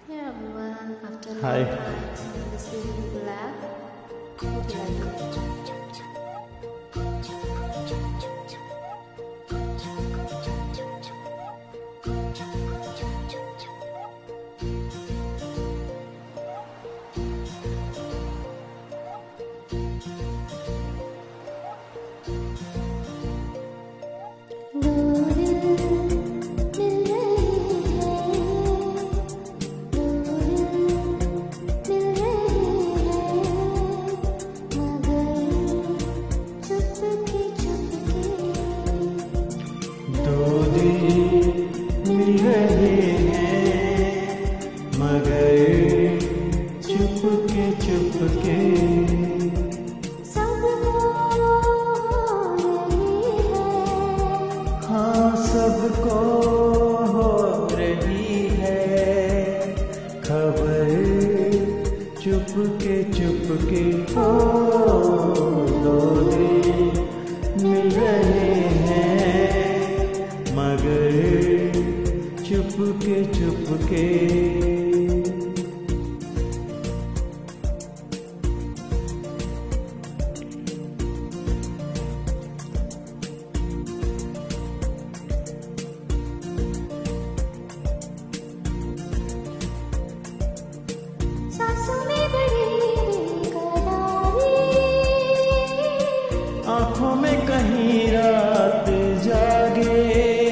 Hey everyone, after a Hi. long time, so this beautiful app. Hope you like it. मिल रहे हैं मगर चुपके चुपके हाँ सबको हो रही है खबर चुपके चुपके हो दो दिल मिल रहे हैं मगर चुपके चुपके आँखों में कहीं रात जागे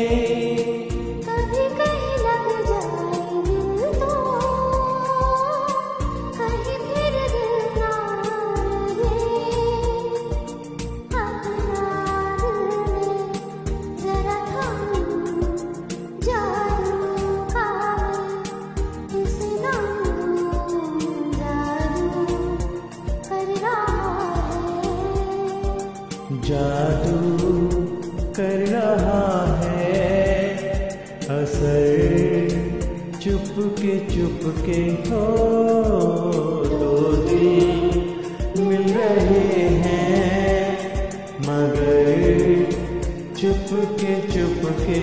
कभी कहीं लग जाए दिल तो कहीं फिर दिल ना लगे अपना दिल जरा थम जादू का इस दम जादू कर रहा है असर चुपके चुपके हो दो दिल मिल रहे हैं मगर चुपके चुपके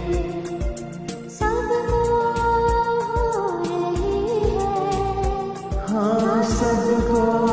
सबको हो रही है हाँ सबको